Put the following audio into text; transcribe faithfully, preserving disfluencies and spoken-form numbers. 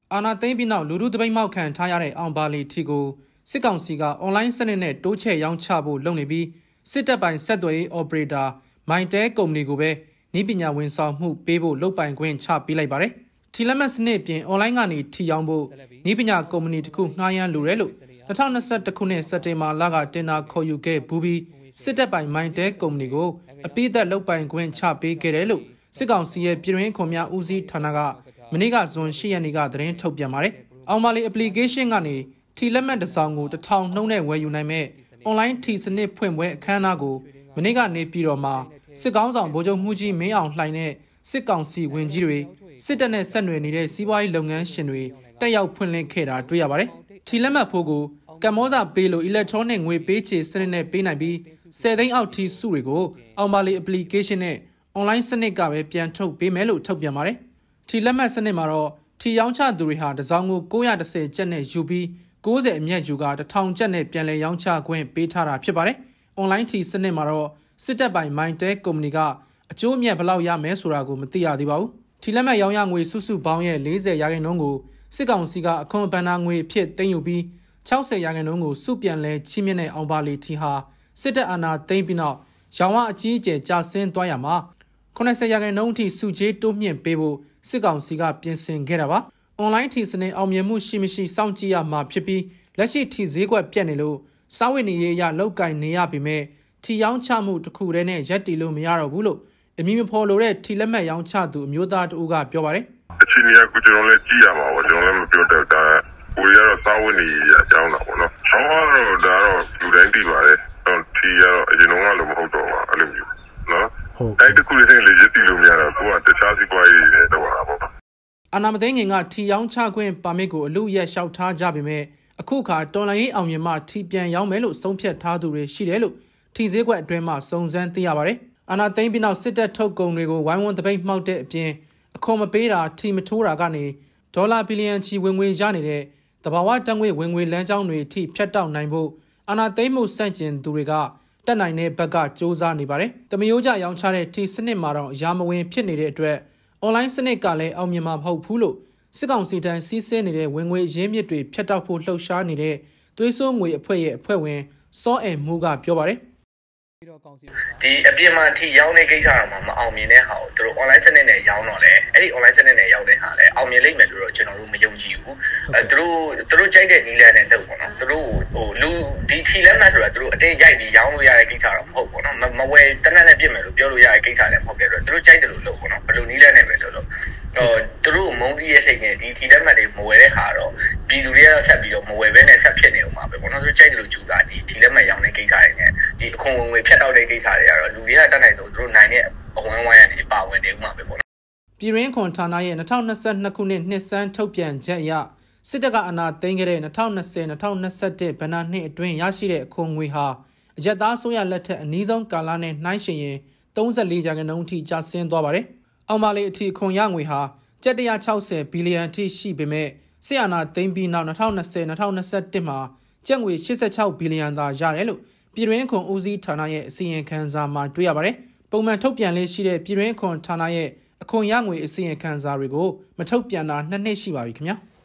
အာနာသိမ့်ပြီးနောက်လူလူတပိတ်မောက်ခံထားရတဲ့အောင်ပါလီထီကိုစစ်ကောင်စီကအွန်လိုင်းစနစ်နဲ့တိုးချဲ့ရောင်းချဖို့လုပ်နေပြီးစစ်တပ်ပိုင်ဆက်သွယ်ရေး operator Mytel ကုမ္ပဏီကိုပဲနည်းပညာဝန်ဆောင်မှုပေးဖို့လုပ်ပိုင်ခွင့်ချပေးလိုက်ပါတယ်။ထီလက်မှတ်စနစ်ပြင် online ကနေထီရောင်းဖို့နည်းပညာကုမ္ပဏီတစ်ခုငှားရမ်းလိုတယ်လို့၂၀၂၁ခုနှစ်စက်တင်ဘာလကတင်နာခေါ်ယူခဲ့ဘူးပြီးစစ်တပ်ပိုင် Mytel ကုမ္ပဏီကိုအပိသက်လုပ်ပိုင်ခွင့်ချပေးခဲ့တယ်လို့စစ်ကောင်စီရဲ့ပြည်တွင်းခွန်များဦးစီးဌာနကမနေ့ကဇွန်၈ရက်နေ့ကသတင်းထုတ်ပြန်ပါတယ်။အောင်မာလီ application ကနေထီလက်မှတ်တစ်စောင်ကိုတစ်ထောင်နှုန်းနဲ့ဝယ်ယူနိုင်မဲ့ online ထီစနစ်ဖွင့်ပွဲအခမ်းအနားကိုမနေ့ကနေပြည်တော်မှာစစ်ကောင်းဆောင်ဗိုလ်ချုပ်မှုကြီးမင်းအောင်လှိုင်နဲ့စစ်ကောင်စီဝင်ကြီးတွေစစ်တပ်နဲ့ဆက်နွယ်နေတဲ့စီးပွားရေးလုပ်ငန်းရှင်တွေတက်ရောက်ဖွင့်လှစ်ခဲ့တာတွေ့ရပါတယ်။ထီလက်မှတ်ဖို့ကိုကမ္ဘောဇာပေးလို့ electronic ငွေပေးချေစနစ်နဲ့ပေးနိုင်ပြီးဆယ်သိန်းအောက်ထီစုတွေကိုအောင်မာလီ application နဲ့ online စနစ်ကပဲပြန်ထုတ်ပေးမယ်လို့ထုတ်ပြန်ပါတယ်။ထီလက်မှတ်စနစ်မှာတော့ထီရောင်းချသူတွေဟာတစ်စောင်ကို၉၁၀ကျပ်နဲ့ယူပြီး၉၀အမြတ်ယူကတစ်ထောင်ကျပ်နဲ့ပြန်လည်ရောင်းချခွင့်ပေးထားတာဖြစ်ပါတယ်။ online ထီစနစ်မှာတော့စစ်တပ်ပိုင် Mytel ကုမ္ပဏီကအကျိုးအမြတ်ဘယ်လောက်ရမယ်ဆိုတာကိုမသိရသေးပါဘူး။ထီလက်မှတ်ရောင်းရငွေစုစုပေါင်းရဲ့၄၀ရာခိုင်နှုန်းကိုစစ်ကောင်စီကအခွန်ဘဏ္ဍာငွေအဖြစ်သိမ်းယူပြီး၆၀ရာခိုင်နှုန်းကိုစုပြန်လဲချီးမြှင့်တဲ့အောင်ပါလီထီဟာစစ်တပ်အာဏာသိမ်းပြီးနောက်ရောင်းဝအကြီးအကျယ်ကျဆင်းသွားရမှာ၉၀ရာခိုင်နှုန်းအထိစုကြေးတိုးမြင့်ပေးဖို့စစ်ကောင်စီကပြင်ဆင်ခဲ့တာပါ။ online ထီစနစ်အောင်မြင်မှုရှိမရှိစောင့်ကြည့်ရမှာဖြစ်ပြီးလက်ရှိထီဈေးကွက်ပြတ်နေလို့စားဝတ်နေရေးအရလောက်ကင်နေရပေမဲ့ထီရောင်းချမှုတစ်ခုတည်းနဲ့ရက်တီလို့မရတော့ဘူးလို့အမည်မဖော်လိုတဲ့ထီလက်မှတ်ရောင်းချသူအမျိုးသားတဦးကပြောပါတယ်။အချင်းကြီးကကျွန်တော်လည်းကြည့်ရမှာပေါ့ကျွန်တော်လည်းမပြောတတ်တာကိုရတော့စားဝတ်နေရေးအကြောင်းတော့ပေါ့နော်။ဆောင်းတော့ဒါတော့လူတိုင်းသိပါတယ်။ထီရတော့အရင်ကလိုမဟုတ်တော့ပါအဲ့လိုမျိုးနော်။အဲ့တခုလေးလေရက်တီလို့မရတော့ကိုကတခြားစီးပွားရေးတွေတော့ပါပေါ့။အာနာမသိငင်ကထီရောင်းချခွင့်ပါမစ်ကိုအလူရက်လျှောက်ထားကြပေမဲ့အခုခါတော်လိုင်းရေးအောင်မြင်မှထီပြန်ရောင်းမယ်လို့ဆုံးဖြတ်ထားသူတွေရှိတယ်လို့ထီဈေးကွက်အတွင်းမှာစုံစမ်းသိရပါတယ်။အာနာသိန်းပြီးနောက်စစ်တပ်ထုတ်ကုန်တွေကိုဝိုင်းဝန်းတပိတ်မှောက်တဲ့အပြင်အခွန်မပေးတာထီမထိုးတာကနေဒေါ်လာဘီလီယံချီဝင်ငွေရနေတဲ့တဘာဝတက်ငွေဝင်ငွေလမ်းကြောင်းတွေအထိဖြတ်တောက်နိုင်ဖို့အာနာသိန်းမှုစန့်ကျင်သူတွေကတက်နိုင်တဲ့ဘက်ကစ조사နေပါတယ်။တမယိုးကြရောင်းချတဲ့ထီစနစ်မှာတော့ရာမဝင်ဖြစ်နေတဲ့အတွက် online စနစ်ကလည်းအောင်မြင်မှာမဟုတ်ဘူးလို့စစ်ကောင်စီတန်းစီးဆင်းနေတဲ့ဝင်ငွေရင်းမြစ်တွေဖြတ်တောက်ဖို့လှုပ်ရှားနေတဲ့သွေးစိုးငွေအဖွဲ့ရဲ့အဖွဲ့ဝင်စောအဲမူကပြောပါတယ်ဒီအပြင်မှာထီရောင်းတဲ့ကိစ္စတော့မှမအောင်မြင်တဲ့ဟာကိုသူတို့ online စနစ်နဲ့ရောင်းတော့လေအဲ့ဒီ online စနစ်နဲ့ရောင်းတဲ့ဟာလည်းအောင်မြင်လိမ့်မယ်လို့တော့ကျွန်တော်တို့မယုံကြည်ဘူးအဲသူတို့သူတို့ကြိုက်တဲ့နီးလန်နဲ့စုပ်ပေါ့နော်သူတို့ဟိုလူဒီထီလက်မှတ်ဆိုတာသူတို့အတင်းရိုက်ပြီးရောင်းလို့ရတဲ့ကိစ္စတော့မဟုတ်ပေါ့နော်မဝယ်တနက်နဲ့ပြစ်မယ်လို့ပြောလို့ရတဲ့ကိစ္စလည်းမဟုတ်တဲ့အတွက်သူတို့ကြိုက်တယ်လို့လုပ်ပေါ့နော်ဘယ်လိုနီးလန်နဲ့ပဲလုပ်လို့ဟိုသူတို့မုန်းတီးရဲ့စိတ်နဲ့ဒီထီလက်မှတ်တွေမဝယ်တဲ့ဟာတော့ပြည်သူတွေကတော့ဆက်ပြီးတော့မဝယ်ဘဲနဲ့ဆက်ဖြစ်နေအောင်ပါပဲပေါ့နော်သူတို့ကြိုက်တယ်လို့ကြူတာဒီထီလက်မှတ်ရောင်းတဲ့ကိစ္စတွေနဲ့ဒီအခွန်ဝင်ငွေဖြတ်တောက်တဲ့ကိစ္စတွေကတော့လူတွေကတက်နိုင်တော့သူတို့နိုင်တဲ့အဝန်းဝိုင်းကနေပါဝင်နေဥမှာပဲပေါ့နော်ပြည်ရင်းခွန်ဌာနရဲ့၂၀၂၂ခုနှစ်နှစ်စန်းထုတ်ပြန်ချက်အရစစ်တပ်ကအနာသိမ်းခဲ့တဲ့၂၀၂၀-၂၀၂၁ဘဏ္ဍာနှစ်အတွင်းရရှိတဲ့အခွန်ငွေဟာအရက်သားဆိုရလက်ထက်အနည်းဆုံးကာလနဲ့နှိုင်းယှဉ်ရင်၃၄ရာခိုင်နှုန်းအထိကျဆင်းသွားပါတယ်။အောင်ပါလီအထိခွန်ရငွေဟာကျပ်၁၆၀ဘီလီယံအထိရှိပေမဲ့စစ်အာဏာသိမ်းပြီးနောက်၂၀၂၀-၂၀၂၁မှာကျပ်ငွေ၈၆ဘီလီယံသာရတယ်လို့ပြည်တွင်းခွန်ဦးစီးဌာနရဲ့အစီရင်ခံစာမှာတွေ့ရပါတယ်။ပုံမှန်ထုတ်ပြန်လေးရှိတဲ့ပြည်တွင်းခွန်ဌာနရဲ့အခွန်ရငွေအစီရင်ခံစာတွေကိုမထုတ်ပြန်တာနှစ်နှစ်ရှိပါပြီခင်ဗျာ။